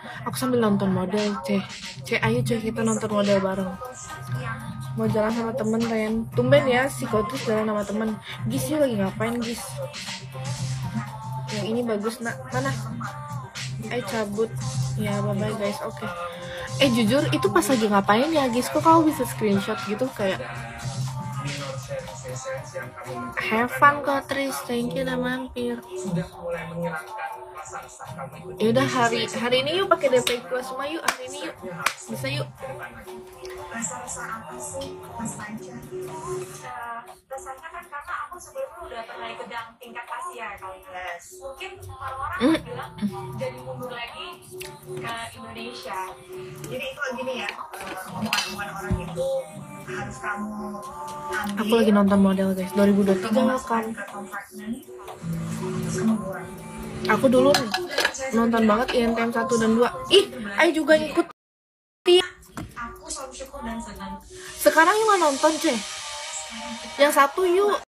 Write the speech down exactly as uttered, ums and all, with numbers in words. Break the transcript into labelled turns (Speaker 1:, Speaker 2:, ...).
Speaker 1: Aku sambil nonton model, ceh. Ceh, ayo ceh kita nonton model bareng. Mau jalan sama temen, Ren. Tumben ya si Kotus jalan sama temen. Gis, yuk lagi ngapain, Gis? Yang ini bagus, nak. Mana? Ayo cabut. Ya, bye-bye guys, oke. Okay. Eh, jujur, itu pas lagi ngapain ya, Gis? Kok kau bisa screenshot gitu, kayak... Have fun kok, Tris. Thank you udah mampir. Yaudah, hari hari ini yuk pakai D P Plus semua yuk. Hari ini yuk. Bisa yuk.
Speaker 2: Rasa-rasa apa sih Mas Panca? Uh, rasanya kan karena aku sebelumnya udah pernah ikut yang tingkat Asia kali ya. Mungkin orang-orang mm. bilang jadi mundur lagi ke Indonesia. Jadi itu gini ya, omongan-omongan uh, orang itu harus kamu ambil.
Speaker 1: Aku lagi nonton model guys, dua ribu dua puluh tiga kan. Aku dulu nonton banget I N T M satu dan dua. Ih, Ayo juga ngikut.
Speaker 2: Aku selalu syukur dan senang.
Speaker 1: Sekarang yuk nonton, Ceh. Yang satu yuk.